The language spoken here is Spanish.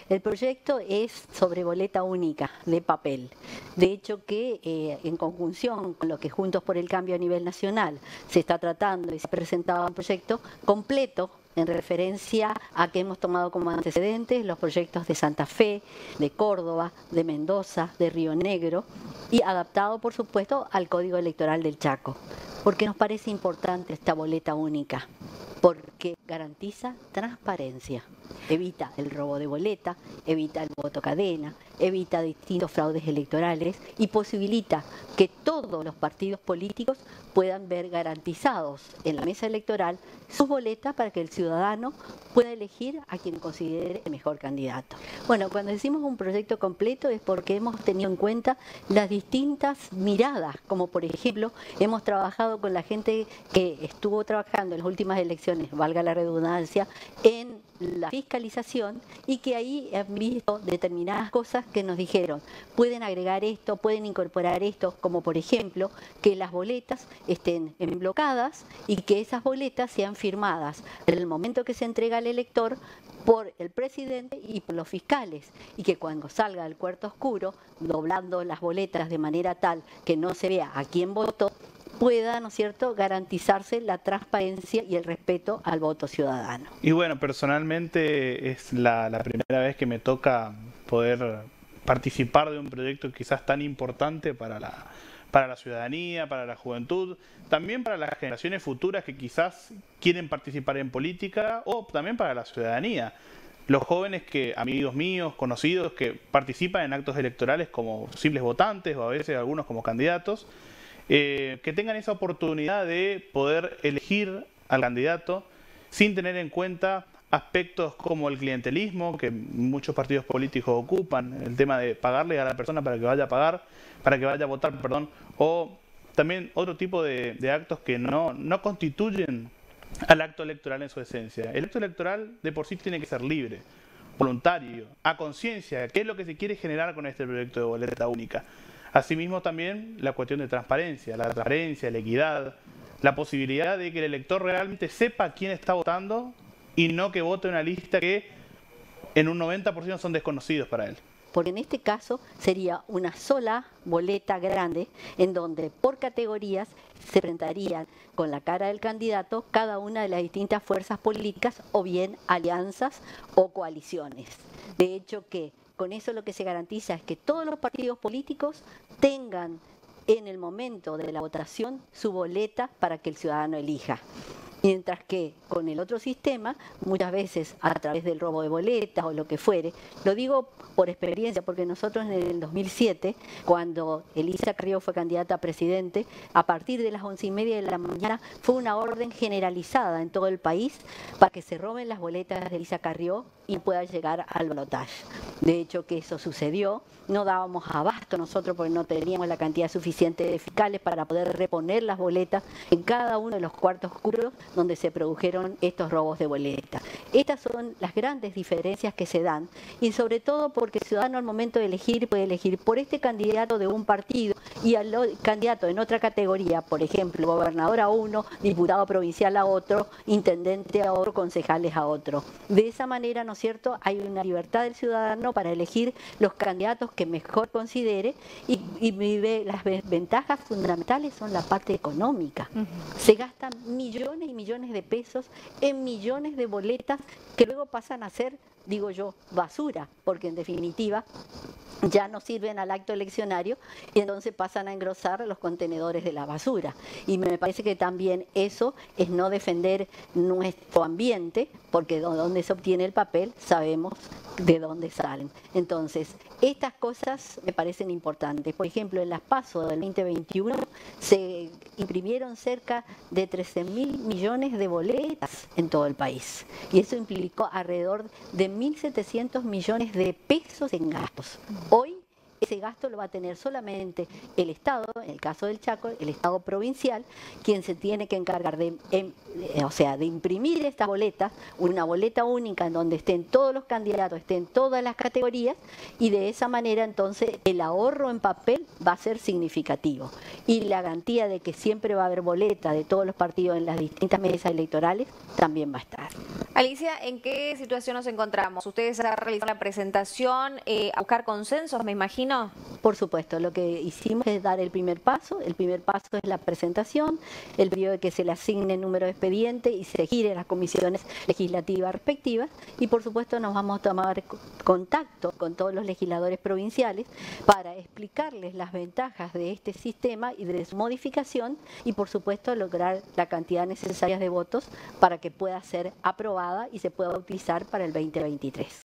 El proyecto es sobre boleta única de papel. De hecho que en conjunción con lo que Juntos por el Cambio a nivel nacional se está tratando y se ha presentado un proyecto completo en referencia a que hemos tomado como antecedentes los proyectos de Santa Fe, de Córdoba, de Mendoza, de Río Negro y adaptado por supuesto al Código Electoral del Chaco. Porque nos parece importante esta boleta única, porque garantiza transparencia, evita el robo de boleta, evita el voto cadena, evita distintos fraudes electorales y posibilita que todos los partidos políticos puedan ver garantizados en la mesa electoral sus boletas para que el ciudadano pueda elegir a quien considere el mejor candidato. Bueno, cuando decimos un proyecto completo es porque hemos tenido en cuenta las distintas miradas, como por ejemplo hemos trabajado con la gente que estuvo trabajando en las últimas elecciones, valga la redundancia, en la fiscalización y que ahí han visto determinadas cosas que nos dijeron, pueden agregar esto, pueden incorporar esto, como por ejemplo que las boletas estén emblocadas y que esas boletas sean firmadas en el momento que se entrega al elector por el presidente y por los fiscales y que cuando salga del cuarto oscuro, doblando las boletas de manera tal que no se vea a quién votó, pueda, ¿no es cierto?, garantizarse la transparencia y el respeto al voto ciudadano. Y bueno, personalmente es la primera vez que me toca poder participar de un proyecto quizás tan importante para la ciudadanía, para la juventud, también para las generaciones futuras que quizás quieren participar en política o también para la ciudadanía. Los jóvenes que, amigos míos, conocidos, que participan en actos electorales como simples votantes o a veces algunos como candidatos, que tengan esa oportunidad de poder elegir al candidato sin tener en cuenta aspectos como el clientelismo que muchos partidos políticos ocupan, el tema de pagarle a la persona para que vaya a pagar, para que vaya a votar, perdón, o también otro tipo de actos que no constituyen al acto electoral en su esencia. El acto electoral de por sí tiene que ser libre, voluntario, a conciencia, que es lo que se quiere generar con este proyecto de boleta única. Asimismo también la cuestión de transparencia, la equidad, la posibilidad de que el elector realmente sepa quién está votando y no que vote una lista que en un 90% son desconocidos para él. Porque en este caso sería una sola boleta grande en donde por categorías se presentarían con la cara del candidato cada una de las distintas fuerzas políticas o bien alianzas o coaliciones. De hecho que con eso lo que se garantiza es que todos los partidos políticos tengan en el momento de la votación su boleta para que el ciudadano elija. Mientras que con el otro sistema, muchas veces a través del robo de boletas o lo que fuere, lo digo por experiencia, porque nosotros en el 2007, cuando Elisa Carrió fue candidata a presidente, a partir de las 11:30 de la mañana fue una orden generalizada en todo el país para que se roben las boletas de Elisa Carrió y pueda llegar al balotaje. De hecho que eso sucedió, no dábamos abasto nosotros porque no teníamos la cantidad suficiente de fiscales para poder reponer las boletas en cada uno de los cuartos oscuros donde se produjeron estos robos de boletas. Estas son las grandes diferencias que se dan y sobre todo porque el ciudadano al momento de elegir puede elegir por este candidato de un partido y al candidato en otra categoría, por ejemplo, gobernador a uno, diputado provincial a otro, intendente a otro, concejales a otro. De esa manera, ¿no es cierto?, hay una libertad del ciudadano para elegir los candidatos que mejor considere y las ventajas fundamentales son la parte económica. Se gastan millones y millones de pesos en millones de boletas que luego pasan a ser, digo yo, basura, porque en definitiva ya no sirven al acto eleccionario y entonces pasan a engrosar los contenedores de la basura. Y me parece que también eso es no defender nuestro ambiente, porque de donde se obtiene el papel sabemos de dónde salen. Entonces, estas cosas me parecen importantes. Por ejemplo, en las PASO del 2021 se imprimieron cerca de 13.000 millones de boletas en todo el país. Y eso implicó alrededor de 1.700 millones de pesos en gastos. Hoy ese gasto lo va a tener solamente el Estado, en el caso del Chaco, el Estado provincial, quien se tiene que encargar de imprimir estas boletas, una boleta única en donde estén todos los candidatos, estén todas las categorías, y de esa manera entonces el ahorro en papel va a ser significativo. Y la garantía de que siempre va a haber boleta de todos los partidos en las distintas mesas electorales también va a estar. Alicia, ¿en qué situación nos encontramos? Ustedes han realizado la presentación a buscar consensos, me imagino. Por supuesto, lo que hicimos es dar el primer paso. El primer paso es la presentación, el periodo de que se le asigne el número de expediente y se gire las comisiones legislativas respectivas. Y por supuesto nos vamos a tomar contacto con todos los legisladores provinciales para explicarles las ventajas de este sistema y de su modificación y por supuesto lograr la cantidad necesaria de votos para que pueda ser aprobada y se pueda utilizar para el 2023.